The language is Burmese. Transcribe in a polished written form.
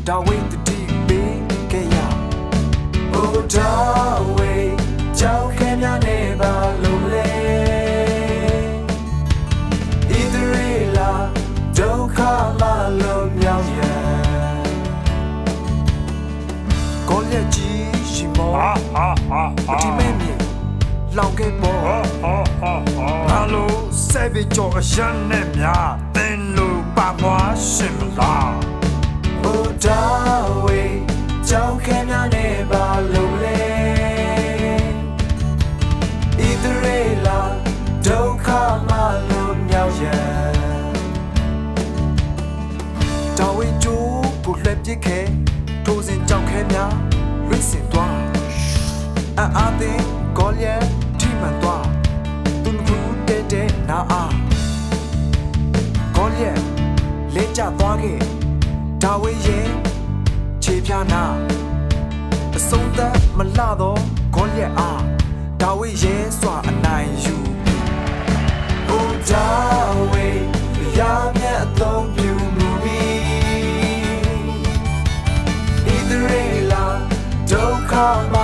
ဒါဝိတတိပေးခဲ့ရအိုဒါဝိကြောက်ခဲများနေပါလို့လေဣသရေလဒုက္ခမလုံးမြောက်ရကိုလက်ကြီးရှိမောဒီမဲမြေလောင်ခဲ့ပေါ်ငါလို့ဆက်ပြီးကြော်ရမ်းနဲ့များသင်လို့ပါမွားရှင်မလားအိုဒါဝိကြောက်ခဲများနေပါလို့လေဣသရေလဒုက္ခမလုံးမြောက်ရဒါဝိကျိုးကိုလှည့်ပြစ်ခဲ့ထိုးစင်ကြောက်ခဲများရိစင်သွားအာသင်ကောလျက်ထိမှန်သွားသူမကူတဲ့နာအားကောလျက်လဲကျသွားခဲ့ဒါဝိရဲ့ခြေဖြားနာအဆုံးသတ်မလှတော့ကောလျက်အားဒါဝိရဲ့စွာအနိုင်ယူအိုဒါဝိရမြတ်အသုံးပြုမှုပြီးဣသရေလဒုက္ခမ